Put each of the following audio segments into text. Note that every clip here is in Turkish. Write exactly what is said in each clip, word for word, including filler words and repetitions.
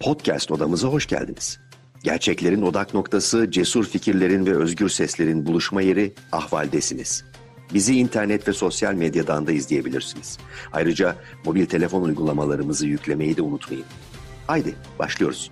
Podcast odamıza hoş geldiniz. Gerçeklerin odak noktası, cesur fikirlerin ve özgür seslerin buluşma yeri Ahval'desiniz. Bizi internet ve sosyal medyadan da izleyebilirsiniz. Ayrıca mobil telefon uygulamalarımızı yüklemeyi de unutmayın. Haydi başlıyoruz.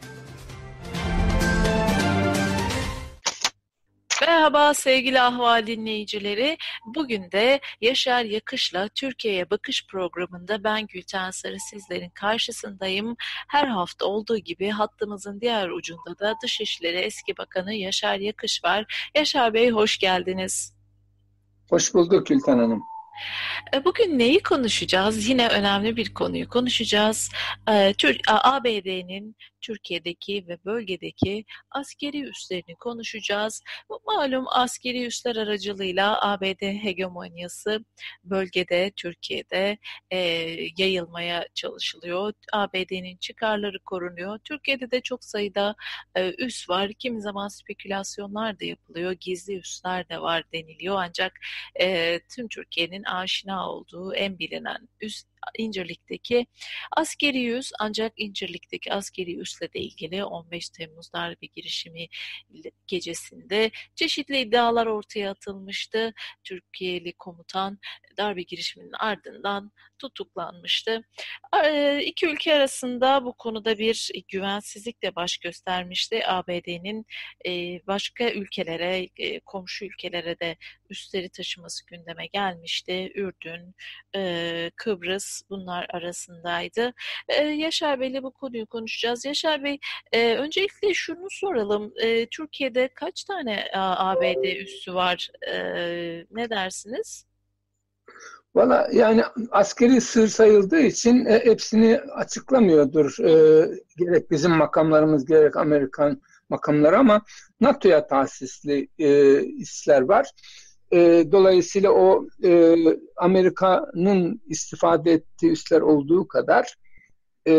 Merhaba sevgili Ahval dinleyicileri. Bugün de Yaşar Yakış'la Türkiye'ye Bakış programında ben Gülten Sarı sizlerin karşısındayım. Her hafta olduğu gibi hattımızın diğer ucunda da Dışişleri Eski Bakanı Yaşar Yakış var. Yaşar Bey hoş geldiniz. Hoş bulduk Gülten Hanım. Bugün neyi konuşacağız? Yine önemli bir konuyu konuşacağız. A B D'nin Türkiye'deki ve bölgedeki askeri üslerini konuşacağız. Malum askeri üsler aracılığıyla A B D hegemonyası bölgede, Türkiye'de e, yayılmaya çalışılıyor. A B D'nin çıkarları korunuyor. Türkiye'de de çok sayıda e, üs var. Kimi zaman spekülasyonlar da yapılıyor. Gizli üsler de var deniliyor. Ancak e, tüm Türkiye'nin aşina olduğu en bilinen üs İncirlik'teki askeri üs, ancak İncirlik'teki askeri üsle de ilgili on beş Temmuz darbe girişimi gecesinde çeşitli iddialar ortaya atılmıştı. Türkiye'li komutan darbe girişiminin ardından tutuklanmıştı. İki ülke arasında bu konuda bir güvensizlik de baş göstermişti. A B D'nin başka ülkelere, komşu ülkelere de üsleri taşıması gündeme gelmişti. Ürdün, Kıbrıs bunlar arasındaydı. Yaşar Bey'le bu konuyu konuşacağız. Yaşar Bey, öncelikle şunu soralım. Türkiye'de kaç tane A B D üssü var? Ne dersiniz? Valla yani askeri sır sayıldığı için e, hepsini açıklamıyordur. E, gerek bizim makamlarımız gerek Amerikan makamları, ama NATO'ya tahsisli e, üsler var. E, dolayısıyla o e, Amerika'nın istifade ettiği üsler olduğu kadar e,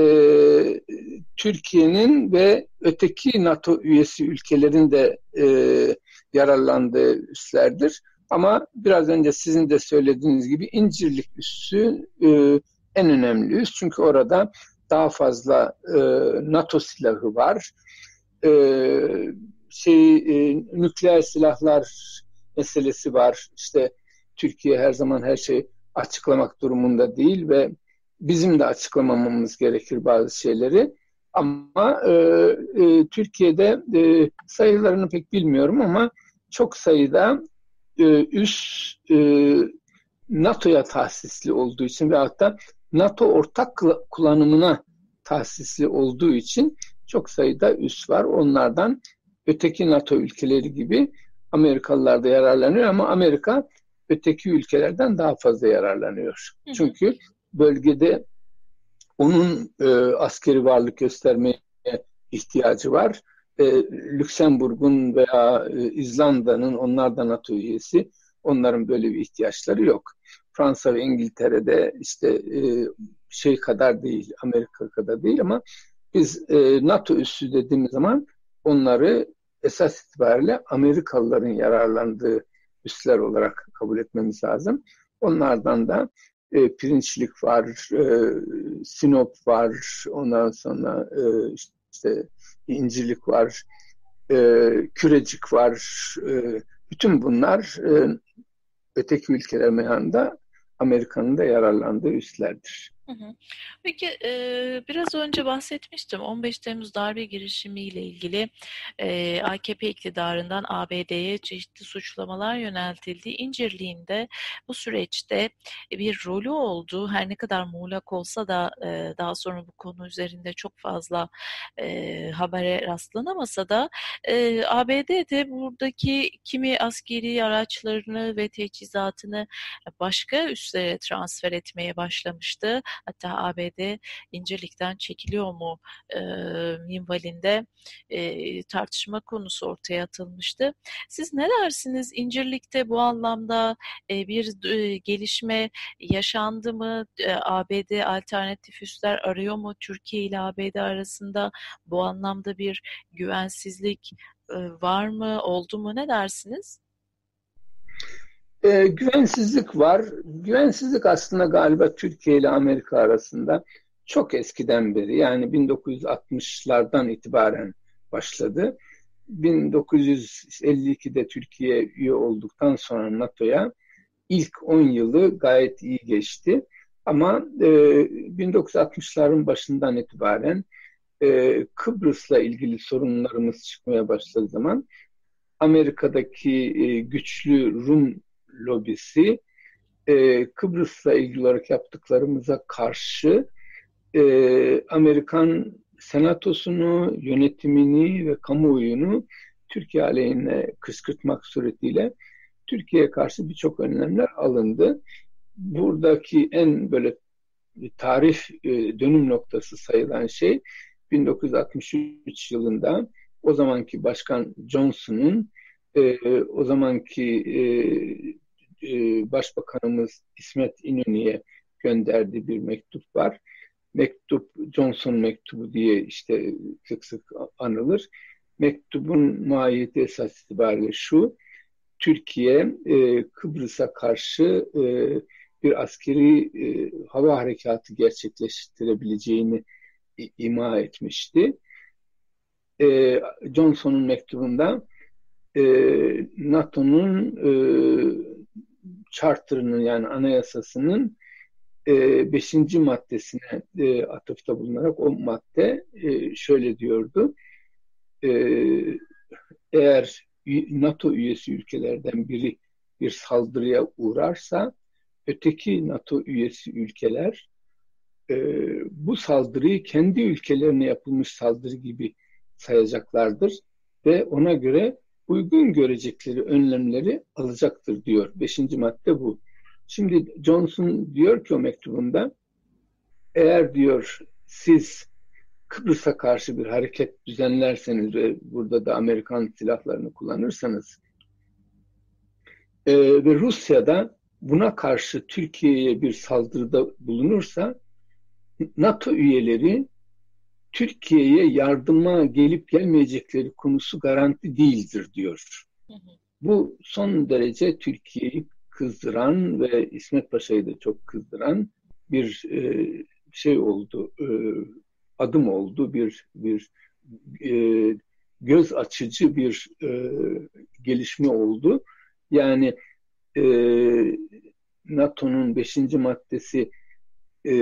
Türkiye'nin ve öteki NATO üyesi ülkelerin de e, yararlandığı üslerdir. Ama biraz önce sizin de söylediğiniz gibi İncirlik üssü e, en önemli üs. Çünkü orada daha fazla e, NATO silahı var. E, şey e, nükleer silahlar meselesi var. İşte Türkiye her zaman her şeyi açıklamak durumunda değil ve bizim de açıklamamamız gerekir bazı şeyleri. Ama e, e, Türkiye'de e, sayılarını pek bilmiyorum ama çok sayıda üs e, NATO'ya tahsisli olduğu için ve hatta NATO ortak kullanımına tahsisli olduğu için çok sayıda üs var. Onlardan öteki NATO ülkeleri gibi Amerikalılar da yararlanıyor, ama Amerika öteki ülkelerden daha fazla yararlanıyor. Hı hı. Çünkü bölgede onun e, askeri varlık göstermeye ihtiyacı var. E, Lüksemburg'un veya e, İzlanda'nın, onlar da NATO üyesi, onların böyle bir ihtiyaçları yok. Fransa ve İngiltere'de işte e, şey kadar değil, Amerika kadar değil, ama biz e, NATO üssü dediğimiz zaman onları esas itibariyle Amerikalıların yararlandığı üsler olarak kabul etmemiz lazım. Onlardan da e, Pirinçlik var, e, Sinop var, ondan sonra e, işte İncirlik var, e, Kürecik var. E, bütün bunlar e, öteki ülkeler meyhanında Amerika'nın da yararlandığı üslerdir. Hı hı. Peki e, biraz önce bahsetmiştim, on beş Temmuz darbe girişimiyle ilgili e, A K P iktidarından A B D'ye çeşitli suçlamalar yöneltildi. İncirlik'in de bu süreçte bir rolü oldu. Her ne kadar muğlak olsa da e, daha sonra bu konu üzerinde çok fazla e, habere rastlanamasa da e, A B D de buradaki kimi askeri araçlarını ve teçhizatını başka üslere transfer etmeye başlamıştı. Hatta A B D İncirlik'ten çekiliyor mu e, minvalinde e, tartışma konusu ortaya atılmıştı. Siz ne dersiniz? İncirlik'te bu anlamda e, bir e, gelişme yaşandı mı? E, A B D alternatif üsler arıyor mu? Türkiye ile A B D arasında bu anlamda bir güvensizlik e, var mı? Oldu mu? Ne dersiniz? E, güvensizlik var. Güvensizlik aslında galiba Türkiye ile Amerika arasında çok eskiden beri, yani bin dokuz yüz altmışlardan itibaren başladı. bin dokuz yüz elli ikide Türkiye üye olduktan sonra NATO'ya ilk on yılı gayet iyi geçti. Ama e, bin dokuz yüz altmışların başından itibaren e, Kıbrıs'la ilgili sorunlarımız çıkmaya başladığı zaman Amerika'daki e, güçlü Rum lobisi e, Kıbrıs'la ilgili olarak yaptıklarımıza karşı e, Amerikan senatosunu, yönetimini ve kamuoyunu Türkiye aleyhine kışkırtmak suretiyle Türkiye'ye karşı birçok önlemler alındı. Buradaki en böyle tarih e, dönüm noktası sayılan şey bin dokuz yüz altmış üç yılında o zamanki Başkan Johnson'un e, o zamanki e, e, Başbakanımız İsmet İnönü'ye gönderdiği bir mektup var. Mektup Johnson mektubu diye işte sık sık anılır. Mektubun mahiyeti esas itibariyle şu: Türkiye e, Kıbrıs'a karşı e, bir askeri e, hava harekatı gerçekleştirebileceğini i, ima etmişti. E, Johnson'un mektubunda e, NATO'nun e, charter'ının, yani anayasasının e, beşinci maddesine e, atıfta bulunarak o madde e, şöyle diyordu: e, eğer NATO üyesi ülkelerden biri bir saldırıya uğrarsa öteki NATO üyesi ülkeler e, bu saldırıyı kendi ülkelerine yapılmış saldırı gibi sayacaklardır ve ona göre uygun görecekleri önlemleri alacaktır diyor. Beşinci madde bu. Şimdi Johnson diyor ki o mektubunda, eğer diyor siz Kıbrıs'a karşı bir hareket düzenlerseniz ve burada da Amerikan silahlarını kullanırsanız e, ve Rusya'da buna karşı Türkiye'ye bir saldırıda bulunursa NATO üyeleri Türkiye'ye yardıma gelip gelmeyecekleri konusu garanti değildir diyor. Hı hı. Bu son derece Türkiye'yi kızdıran ve İsmet Paşa'yı da çok kızdıran bir e, şey oldu, e, adım oldu, bir bir e, göz açıcı bir e, gelişme oldu. Yani e, NATO'nun beşinci maddesi e,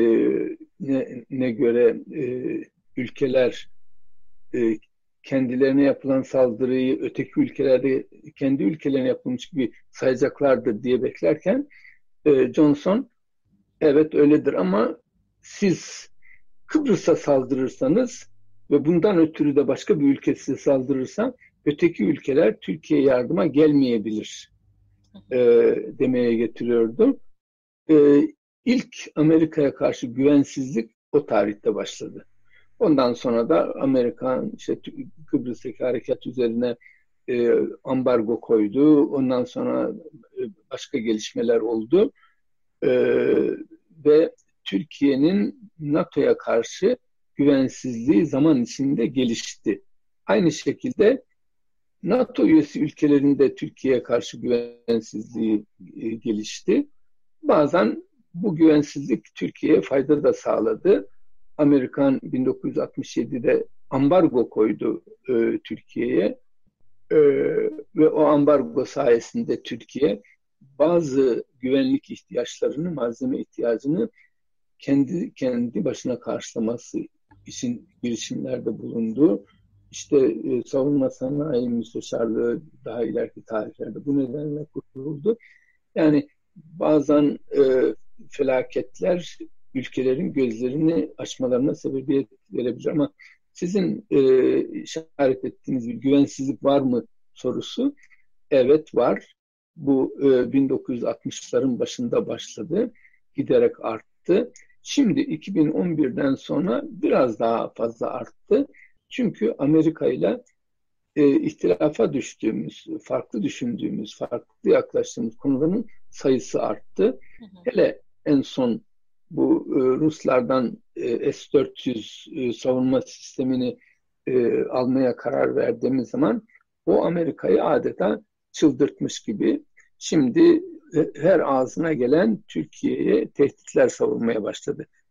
ne, ne göre e, ülkeler e, kendilerine yapılan saldırıyı öteki ülkelerde kendi ülkelerine yapılmış gibi sayacaklardır diye beklerken e, Johnson, evet öyledir ama siz Kıbrıs'a saldırırsanız ve bundan ötürü de başka bir ülke size saldırırsa öteki ülkeler Türkiye'ye yardıma gelmeyebilir e, demeye getiriyordu. E, ilk Amerika'ya karşı güvensizlik o tarihte başladı. Ondan sonra da Amerika işte Kıbrıs'taki harekat üzerine e, ambargo koydu. Ondan sonra e, başka gelişmeler oldu. E, ve Türkiye'nin NATO'ya karşı güvensizliği zaman içinde gelişti. Aynı şekilde NATO üyesi ülkelerinde Türkiye'ye karşı güvensizliği e, gelişti. Bazen bu güvensizlik Türkiye'ye fayda da sağladı. Amerikan bin dokuz yüz altmış yedide ambargo koydu e, Türkiye'ye e, ve o ambargo sayesinde Türkiye bazı güvenlik ihtiyaçlarını, malzeme ihtiyacını kendi kendi başına karşılaması için girişimlerde bulundu. İşte e, savunma sanayi müsteşarlığı daha ileriki tarihlerde bu nedenle kuruldu. Yani bazen e, felaketler ülkelerin gözlerini açmalarına sebebiyet verebilir ama sizin e, işaret ettiğiniz bir güvensizlik var mı sorusu, evet var. Bu e, bin dokuz yüz altmışların başında başladı, giderek arttı. Şimdi iki bin on birden sonra biraz daha fazla arttı. Çünkü Amerika ile e, ihtilafa düştüğümüz, farklı düşündüğümüz, farklı yaklaştığımız konuların sayısı arttı. Hı hı. Hele en son bu e, Ruslardan e, S dört yüz e, savunma sistemini e, almaya karar verdiğimiz zaman o Amerika'yı adeta çıldırtmış gibi. Şimdi e, her ağzına gelen Türkiye'ye tehditler savurmaya başladı.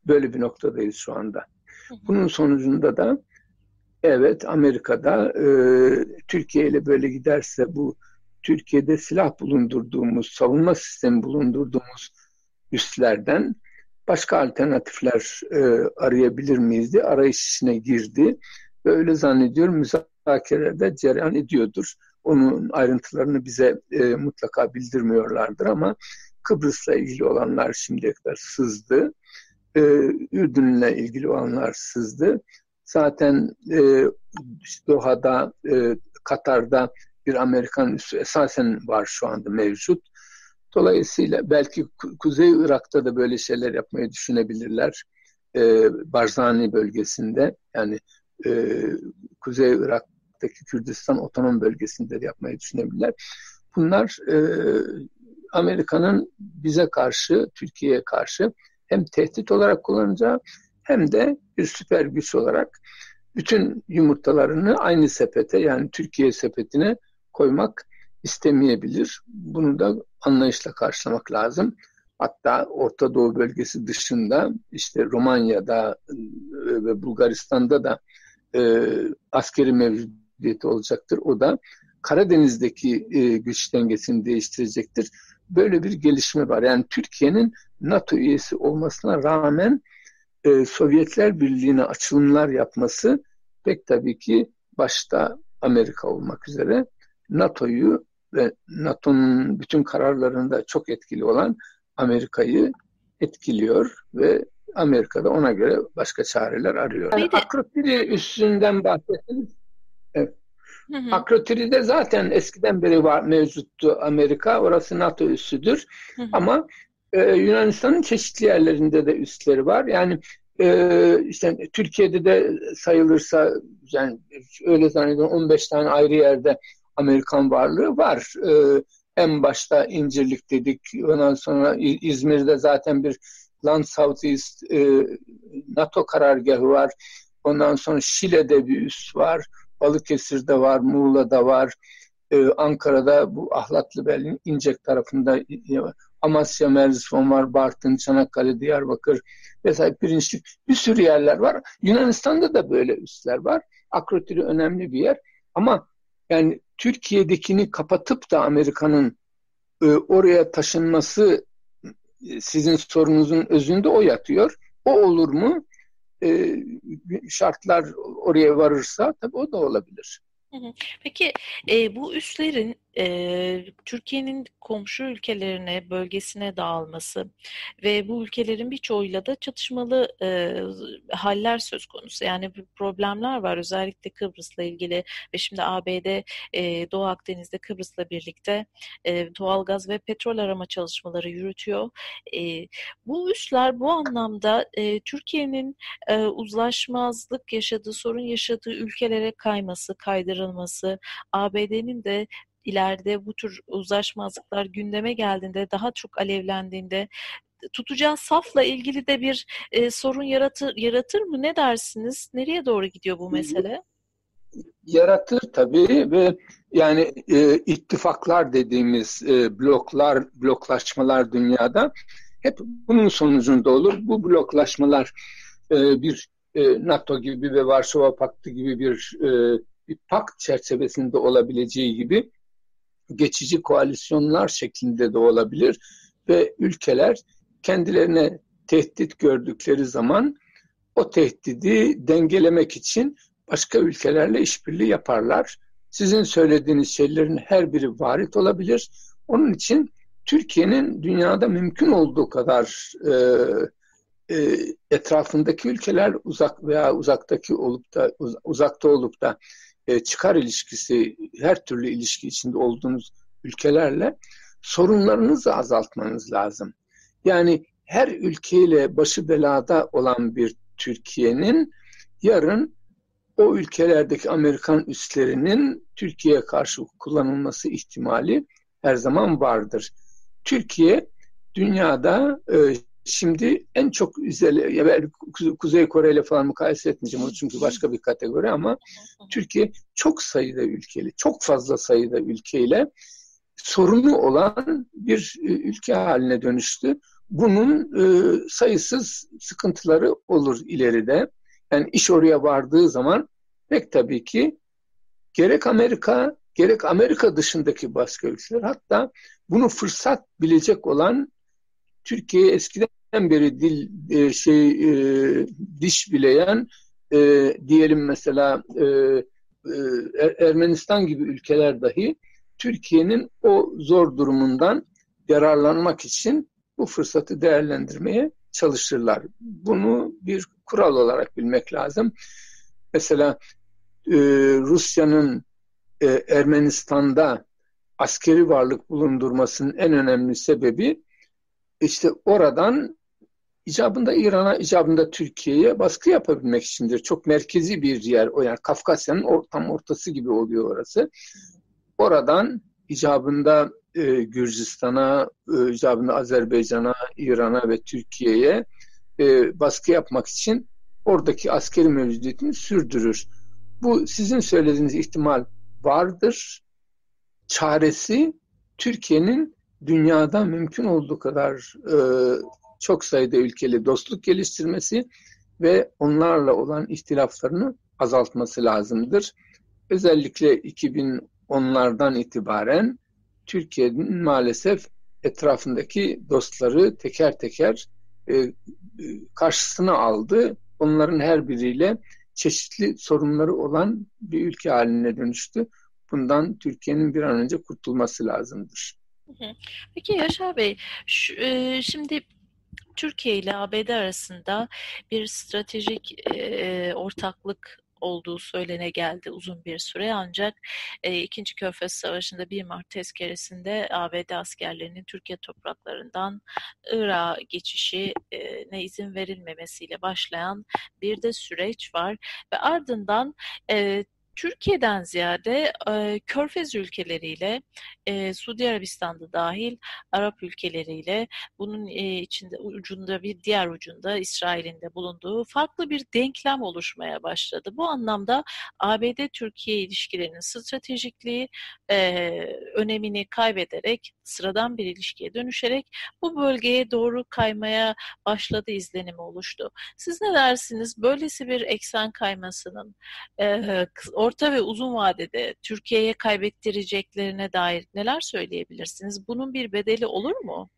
Böyle bir noktadayız şu anda. Bunun sonucunda da evet, Amerika'da e, Türkiye ile böyle giderse bu Türkiye'de silah bulundurduğumuz, savunma sistemi bulundurduğumuz üslerden başka alternatifler e, arayabilir miyiz diye arayış içine girdi. Ve öyle zannediyorum müzakerelerde cereyan ediyordur. Onun ayrıntılarını bize e, mutlaka bildirmiyorlardır ama Kıbrıs'la ilgili olanlar şimdiye kadar sızdı. E, Ürdün'le ilgili olanlar sızdı. Zaten e, Doha'da, e, Katar'da bir Amerikan üssü esasen var şu anda mevcut. Dolayısıyla belki Kuzey Irak'ta da böyle şeyler yapmayı düşünebilirler. E, Barzani bölgesinde, yani e, Kuzey Irak'taki Kürdistan otonom bölgesinde de yapmayı düşünebilirler. Bunlar e, Amerika'nın bize karşı, Türkiye'ye karşı hem tehdit olarak kullanacağı hem de bir süper güç olarak bütün yumurtalarını aynı sepete, yani Türkiye sepetine koymak istemeyebilir. Bunu da anlayışla karşılamak lazım. Hatta Orta Doğu bölgesi dışında işte Romanya'da ve Bulgaristan'da da e, askeri mevcudiyeti olacaktır. O da Karadeniz'deki e, güç dengesini değiştirecektir. Böyle bir gelişme var. Yani Türkiye'nin NATO üyesi olmasına rağmen e, Sovyetler Birliği'ne açılımlar yapması pek tabii ki başta Amerika olmak üzere NATO'yu ve NATO'nun bütün kararlarında çok etkili olan Amerika'yı etkiliyor ve Amerika'da ona göre başka çareler arıyor. Yani Akrotiri üssünden bahsettiniz. Evet. Hı hı. Akrotiri'de zaten eskiden beri var, mevcuttu Amerika. Orası NATO üssüdür. Hı hı. Ama e, Yunanistan'ın çeşitli yerlerinde de üsleri var. Yani e, işte Türkiye'de de sayılırsa, yani öyle zannediyorum on beş tane ayrı yerde Amerikan varlığı var. E, en başta İncirlik dedik. Ondan sonra İzmir'de zaten bir Land Southeast e, NATO karargahı var. Ondan sonra Şile'de bir üs var. Balıkesir'de var, Muğla'da var. Ee, Ankara'da bu Ahlatlıbel'in İncek tarafında, Amasya, Merzifon var, Bartın, Çanakkale, Diyarbakır vesaire, Pirinçlik, bir sürü yerler var. Yunanistan'da da böyle üsler var. Akrotiri önemli bir yer. Ama yani Türkiye'dekini kapatıp da Amerika'nın e, oraya taşınması, sizin sorunuzun özünde o yatıyor. O olur mu? E, şartlar oraya varırsa tabii o da olabilir. Peki e, bu üslerin e, Türkiye'nin komşu ülkelerine, bölgesine dağılması ve bu ülkelerin birçoğuyla da çatışmalı e, haller söz konusu. Yani problemler var, özellikle Kıbrıs'la ilgili ve şimdi A B D e, Doğu Akdeniz'de Kıbrıs'la birlikte e, doğalgaz ve petrol arama çalışmaları yürütüyor. E, bu üsler bu anlamda e, Türkiye'nin e, uzlaşmazlık yaşadığı, sorun yaşadığı ülkelere kayması, kaydırılması, A B D'nin de ileride bu tür uzlaşmazlıklar gündeme geldiğinde, daha çok alevlendiğinde tutacağı safla ilgili de bir e, sorun yaratır, yaratır mı? Ne dersiniz? Nereye doğru gidiyor bu mesele? Yaratır tabii ve yani e, ittifaklar dediğimiz e, bloklar, bloklaşmalar dünyada hep bunun sonucunda olur. Bu bloklaşmalar e, bir e, NATO gibi ve Varşova Paktı gibi bir, e, bir pakt çerçevesinde olabileceği gibi geçici koalisyonlar şeklinde de olabilir ve ülkeler kendilerine tehdit gördükleri zaman o tehdidi dengelemek için başka ülkelerle işbirliği yaparlar. Sizin söylediğiniz şeylerin her biri varit olabilir. Onun için Türkiye'nin dünyada mümkün olduğu kadar e, e, etrafındaki ülkeler uzak veya uzaktaki olup da uz, uzakta olup da e, çıkar ilişkisi, her türlü ilişki içinde olduğunuz ülkelerle sorunlarınızı azaltmanız lazım. Yani her ülkeyle başı belada olan bir Türkiye'nin yarın o ülkelerdeki Amerikan üslerinin Türkiye'ye karşı kullanılması ihtimali her zaman vardır. Türkiye dünyada e, şimdi en çok üzeri, Kuzey Kore ile falan mukayese etmeyeceğim onu, çünkü başka bir kategori, ama Türkiye çok sayıda ülkeli, çok fazla sayıda ülkeyle sorunu olan bir ülke haline dönüştü. bunun e, sayısız sıkıntıları olur ileride. Yani iş oraya vardığı zaman pek tabii ki gerek Amerika gerek Amerika dışındaki başka ülkeler, hatta bunu fırsat bilecek olan Türkiye'ye eskiden beri dil e, şey e, diş bileyen e, diyelim mesela e, e, Ermenistan gibi ülkeler dahi Türkiye'nin o zor durumundan yararlanmak için bu fırsatı değerlendirmeye çalışırlar. Bunu bir kural olarak bilmek lazım. Mesela e, Rusya'nın e, Ermenistan'da askeri varlık bulundurmasının en önemli sebebi işte oradan icabında İran'a, icabında Türkiye'ye baskı yapabilmek içindir. Çok merkezi bir yer o, yani Kafkasya'nın or, tam ortası gibi oluyor orası. Oradan icabında e, Gürcistan'a, e, icabında Azerbaycan'a, İran'a ve Türkiye'ye e, baskı yapmak için oradaki askeri mevcudiyetini sürdürür. Bu sizin söylediğiniz ihtimal vardır. Çaresi Türkiye'nin dünyada mümkün olduğu kadar e, çok sayıda ülkeyle dostluk geliştirmesi ve onlarla olan ihtilaflarını azaltması lazımdır. Özellikle iki bin onlardan itibaren Türkiye'nin maalesef etrafındaki dostları teker teker e, karşısına aldı. Onların her biriyle çeşitli sorunları olan bir ülke haline dönüştü. Bundan Türkiye'nin bir an önce kurtulması lazımdır. Peki Yaşar Bey, şu, e, şimdi Türkiye ile A B D arasında bir stratejik e, ortaklık olduğu söylene geldi uzun bir süre, ancak e, İkinci Körfez Savaşı'nda bir Mart tezkeresinde A B D askerlerinin Türkiye topraklarından Irak'a geçişine izin verilmemesiyle başlayan bir de süreç var ve ardından e, Türkiye'den ziyade e, Körfez ülkeleriyle, e, Suudi Arabistan'da dahil Arap ülkeleriyle, bunun e, içinde ucunda bir diğer ucunda İsrail'in de bulunduğu farklı bir denklem oluşmaya başladı. Bu anlamda A B D-Türkiye ilişkilerinin stratejikliği e, önemini kaybederek sıradan bir ilişkiye dönüşerek bu bölgeye doğru kaymaya başladı izlenimi oluştu. Siz ne dersiniz? Böylesi bir eksen kaymasının e, orta ve uzun vadede Türkiye'ye kaybettireceklerine dair neler söyleyebilirsiniz? Bunun bir bedeli olur mu?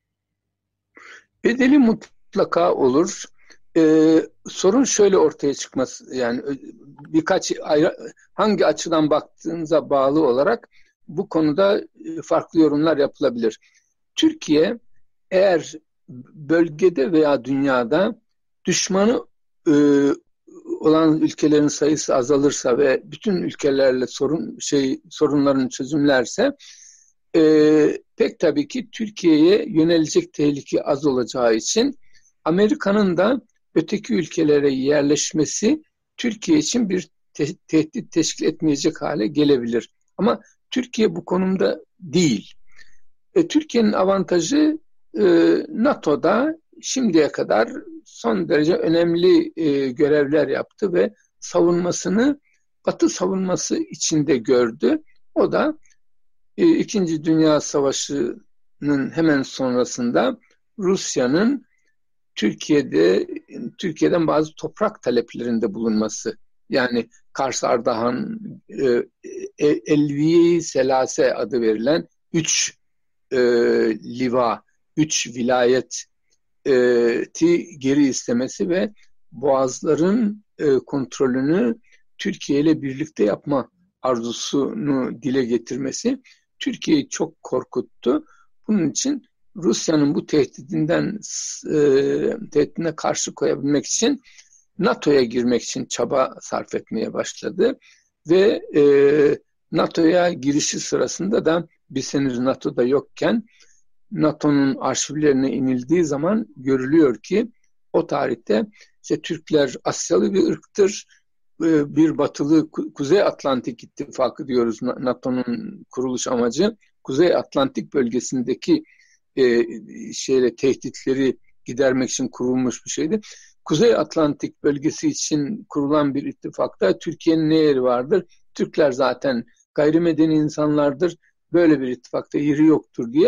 Bedeli mutlaka olur. Ee, sorun şöyle ortaya çıkması, yani birkaç ayrı, hangi açıdan baktığınıza bağlı olarak bu konuda farklı yorumlar yapılabilir. Türkiye eğer bölgede veya dünyada düşmanı e, olan ülkelerin sayısı azalırsa ve bütün ülkelerle sorun şey sorunlarını çözümlerse e, pek tabii ki Türkiye'ye yönelecek tehlike az olacağı için Amerika'nın da öteki ülkelere yerleşmesi Türkiye için bir te- tehdit teşkil etmeyecek hale gelebilir. Ama Türkiye bu konumda değil. E, Türkiye'nin avantajı e, NATO'da şimdiye kadar son derece önemli e, görevler yaptı ve savunmasını Batı savunması içinde gördü. O da e, İkinci Dünya Savaşı'nın hemen sonrasında Rusya'nın Türkiye'de Türkiye'den bazı toprak taleplerinde bulunması. Yani Kars, Ardahan, e, Elviye-i Selase adı verilen üç e, liva, üç vilayet ti geri istemesi ve boğazların e, kontrolünü Türkiye ile birlikte yapma arzusunu dile getirmesi Türkiye'yi çok korkuttu. Bunun için Rusya'nın bu tehdidinden e, tehdidine karşı koyabilmek için NATO'ya girmek için çaba sarf etmeye başladı ve e, NATO'ya girişi sırasında da biz henüz NATO'da yokken NATO'nun arşivlerine inildiği zaman görülüyor ki o tarihte işte Türkler Asyalı bir ırktır. Bir batılı Kuzey Atlantik İttifakı diyoruz NATO'nun kuruluş amacı. Kuzey Atlantik bölgesindeki e, şeyle tehditleri gidermek için kurulmuş bir şeydi. Kuzey Atlantik bölgesi için kurulan bir ittifakta Türkiye'nin ne yeri vardır? Türkler zaten gayrimedeni insanlardır. Böyle bir ittifakta yeri yoktur diye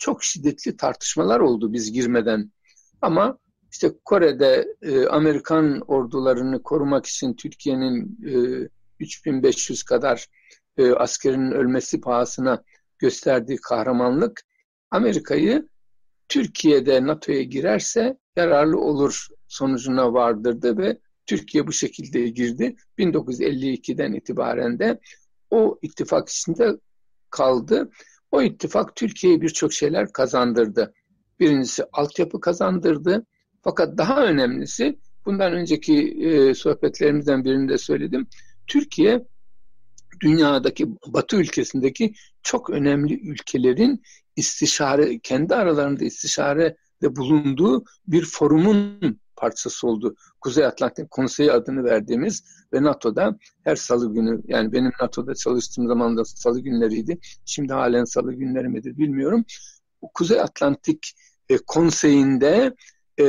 çok şiddetli tartışmalar oldu biz girmeden. Ama işte Kore'de e, Amerikan ordularını korumak için Türkiye'nin e, üç bin beş yüz kadar e, askerinin ölmesi pahasına gösterdiği kahramanlık Amerika'yı Türkiye'de NATO'ya girerse yararlı olur sonucuna vardırdı ve Türkiye bu şekilde girdi. bin dokuz yüz elli ikiden itibaren de o ittifak içinde kaldı. O ittifak Türkiye'ye birçok şeyler kazandırdı. Birincisi altyapı kazandırdı. Fakat daha önemlisi, bundan önceki e, sohbetlerimizden birinde söyledim. Türkiye dünyadaki Batı ülkesindeki çok önemli ülkelerin istişare, kendi aralarında istişarede bulunduğu bir forumun parçası oldu. Kuzey Atlantik Konseyi adını verdiğimiz ve NATO'da her salı günü, yani benim NATO'da çalıştığım zaman da salı günleriydi. Şimdi halen salı günleri midir bilmiyorum. Kuzey Atlantik e, Konseyi'nde e,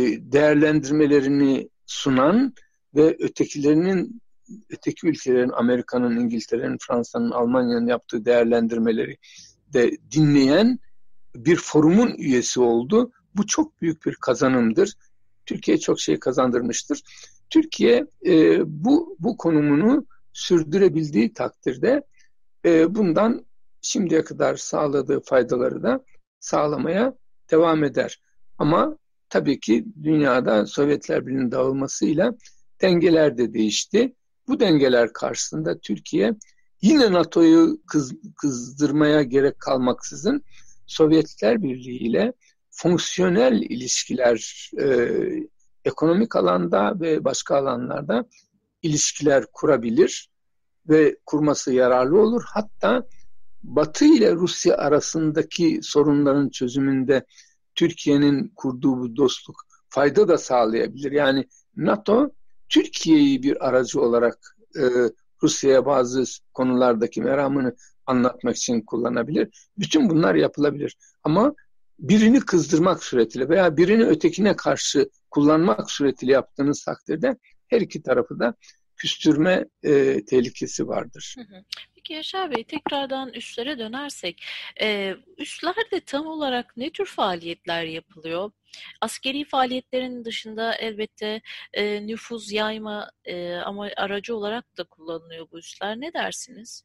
değerlendirmelerini sunan ve ötekilerinin, öteki ülkelerin, Amerika'nın, İngiltere'nin, Fransa'nın, Almanya'nın yaptığı değerlendirmeleri de dinleyen bir forumun üyesi oldu. Bu çok büyük bir kazanımdır. Türkiye çok şey kazandırmıştır. Türkiye e, bu bu konumunu sürdürebildiği takdirde e, bundan şimdiye kadar sağladığı faydaları da sağlamaya devam eder. Ama tabii ki dünyada Sovyetler Birliği'nin dağılmasıyla dengeler de değişti. Bu dengeler karşısında Türkiye yine NATO'yu kız, kızdırmaya gerek kalmaksızın Sovyetler Birliği ile fonksiyonel ilişkiler, e, ekonomik alanda ve başka alanlarda ilişkiler kurabilir ve kurması yararlı olur. Hatta Batı ile Rusya arasındaki sorunların çözümünde Türkiye'nin kurduğu bu dostluk fayda da sağlayabilir. Yani NATO Türkiye'yi bir aracı olarak e, Rusya'ya bazı konulardaki meramını anlatmak için kullanabilir. Bütün bunlar yapılabilir. Ama birini kızdırmak suretiyle veya birini ötekine karşı kullanmak suretiyle yaptığınız takdirde her iki tarafı da küstürme e, tehlikesi vardır. Hı hı. Peki Yaşar Bey, tekrardan üslere dönersek, e, üslerde tam olarak ne tür faaliyetler yapılıyor? Askeri faaliyetlerin dışında elbette e, nüfuz yayma e, ama aracı olarak da kullanılıyor bu üsler. Ne dersiniz?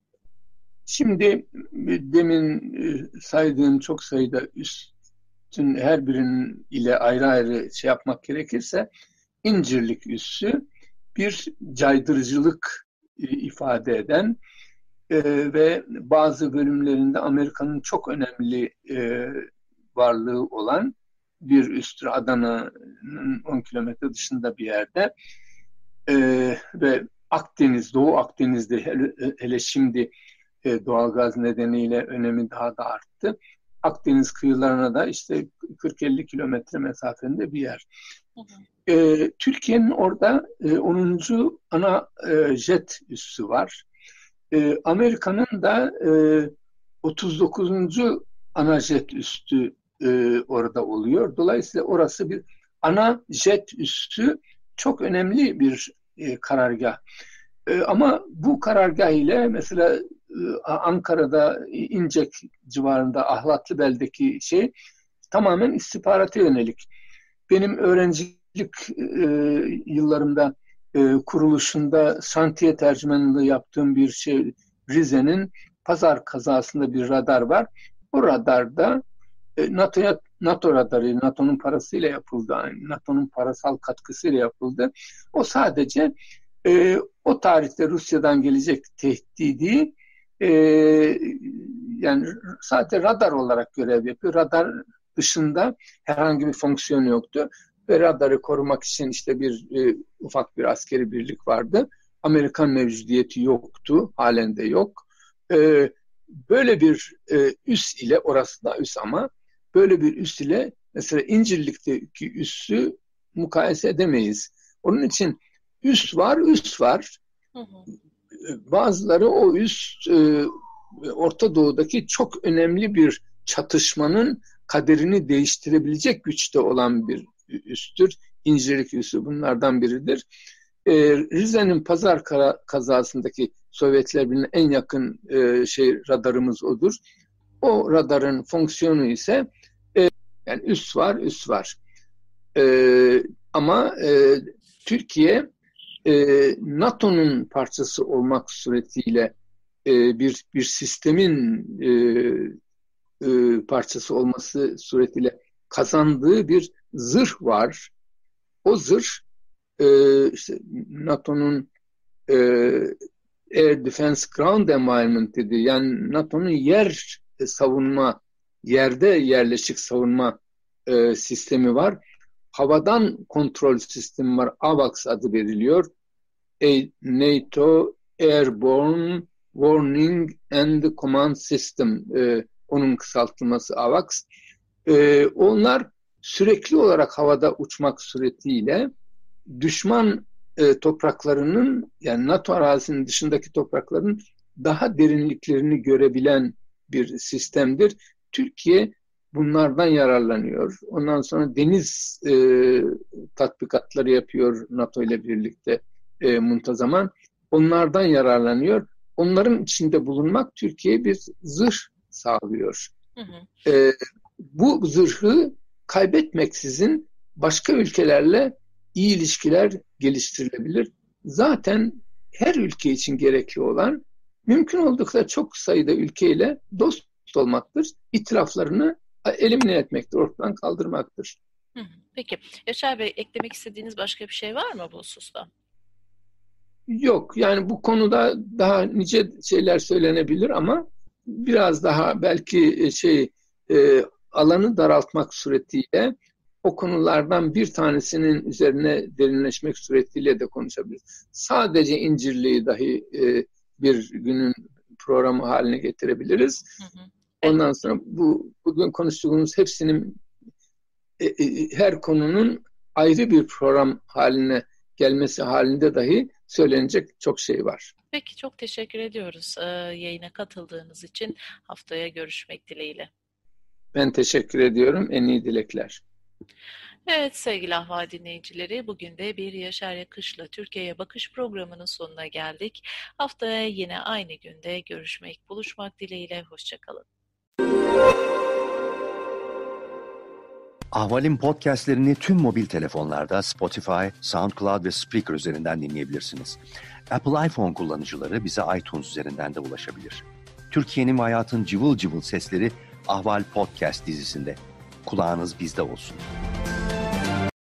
Şimdi demin saydığım çok sayıda üstün her birinin ile ayrı ayrı şey yapmak gerekirse İncirlik üssü bir caydırıcılık ifade eden e, ve bazı bölümlerinde Amerika'nın çok önemli e, varlığı olan bir üstü, Adana'nın on kilometre dışında bir yerde e, ve Akdeniz, Doğu Akdeniz'de hele, hele şimdi e, doğalgaz nedeniyle önemi daha da arttı. Akdeniz kıyılarına da işte kırk elli kilometre mesafede bir yer. Hı hı. E, Türkiye'nin orada e, onuncu ana e, jet üssü var. E, Amerika'nın da e, otuz dokuzuncu ana jet üssü e, orada oluyor. Dolayısıyla orası bir ana jet üssü, çok önemli bir e, karargah. E, ama bu karargah ile mesela e, Ankara'da İncek civarında Ahlatlıbel'deki şey tamamen istihbarata yönelik. Benim öğrencilik e, yıllarımda e, kuruluşunda şantiye tercümanlığı yaptığım bir şey, Rize'nin Pazar kazasında bir radar var. O radarda e, NATO'ya NATO radarı, NATO'nun parasıyla yapıldı. Yani NATO'nun parasal katkısıyla yapıldı. O sadece e, o tarihte Rusya'dan gelecek tehdidi e, yani sadece radar olarak görev yapıyor. Radar dışında herhangi bir fonksiyon yoktu. Ve radarı korumak için işte bir e, ufak bir askeri birlik vardı. Amerikan mevcudiyeti yoktu. Halen de yok. E, böyle bir e, üs ile, orası da üs ama böyle bir üs ile mesela İncirlik'teki üssü mukayese edemeyiz. Onun için üs var, üs var. Hı hı. Bazıları o üs e, Orta Doğu'daki çok önemli bir çatışmanın kaderini değiştirebilecek güçte olan bir üstür. İncirlik üssü bunlardan biridir. Ee, Rize'nin Pazar kazasındaki Sovyetler Birliği'ne en yakın e, şey radarımız odur. O radarın fonksiyonu ise e, yani üs var, üs var. E, ama e, Türkiye e, NATO'nun parçası olmak suretiyle e, bir bir sistemin e, e, parçası olması suretiyle kazandığı bir zırh var. O zırh e, işte NATO'nun e, Air Defense Ground Environment dedi. Yani NATO'nun yer savunma, yerde yerleşik savunma e, sistemi var. Havadan kontrol sistemi var. AWACS adı veriliyor. A, NATO Airborne Warning and Command System. E, onun kısaltılması AWACS. E, onlar sürekli olarak havada uçmak suretiyle düşman e, topraklarının, yani NATO arazisinin dışındaki toprakların daha derinliklerini görebilen bir sistemdir. Türkiye bunlardan yararlanıyor. Ondan sonra deniz e, tatbikatları yapıyor NATO ile birlikte e, muntazaman. Onlardan yararlanıyor. Onların içinde bulunmak Türkiye'ye bir zırh sağlıyor. Hı hı. E, bu zırhı kaybetmeksizin başka ülkelerle iyi ilişkiler geliştirilebilir. Zaten her ülke için gerekli olan mümkün oldukça çok sayıda ülkeyle dost olmaktır. İtiraflarını elimine etmektir, ortadan kaldırmaktır. Peki. Yaşar Bey, eklemek istediğiniz başka bir şey var mı bu hususta? Yok. Yani bu konuda daha nice şeyler söylenebilir ama biraz daha belki şey e, alanı daraltmak suretiyle o konulardan bir tanesinin üzerine derinleşmek suretiyle de konuşabiliriz. Sadece incirliği dahi e, bir günün programı haline getirebiliriz. Hı hı. Ondan sonra bu bugün konuştuğumuz hepsinin e, e, her konunun ayrı bir program haline gelmesi halinde dahi söylenecek çok şey var. Peki, çok teşekkür ediyoruz e, yayına katıldığınız için. Haftaya görüşmek dileğiyle. Ben teşekkür ediyorum. En iyi dilekler. Evet sevgili Ahval dinleyicileri, bugün de bir Yaşar Yakış'la Türkiye'ye Bakış programının sonuna geldik. Haftaya yine aynı günde görüşmek, buluşmak dileğiyle. Hoşçakalın. Ahval'in podcastlerini tüm mobil telefonlarda Spotify, SoundCloud ve Spreaker üzerinden dinleyebilirsiniz. Apple iPhone kullanıcıları bize iTunes üzerinden de ulaşabilir. Türkiye'nin ve hayatın cıvıl cıvıl sesleri Ahval Podcast dizisinde. Kulağınız bizde olsun.